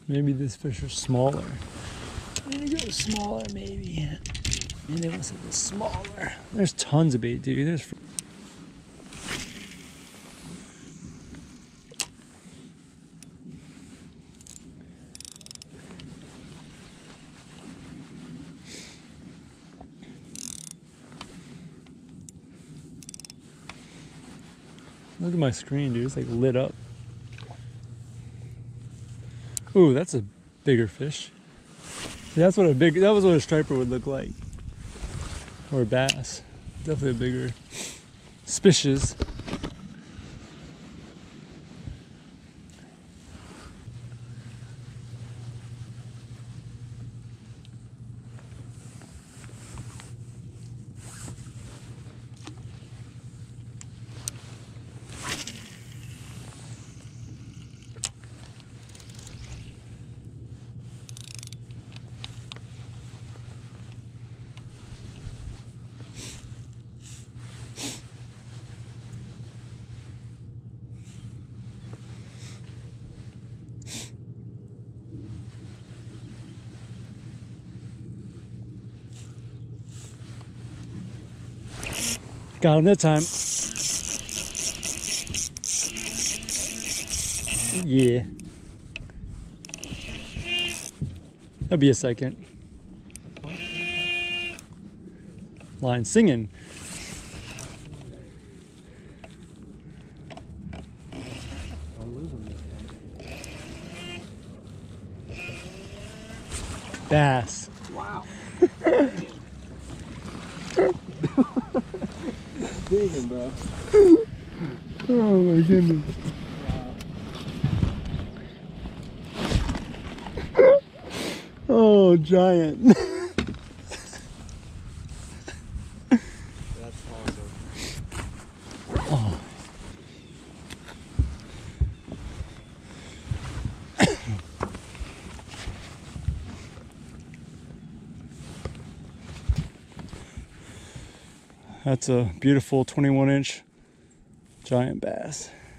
Maybe these fish are smaller. I'm gonna go smaller, maybe. Maybe they want something smaller. There's tons of bait, dude. There's. Look at my screen, dude. It's like lit up. Ooh, that's a bigger fish. That was what a striper would look like. Or a bass. Definitely a bigger species. Got him that time. Yeah. That'll be a second. Line singing. Bass. Wow. Digging, bro. Oh my goodness. Wow. Oh, giant. That's awesome. Oh. That's a beautiful 21-inch giant bass.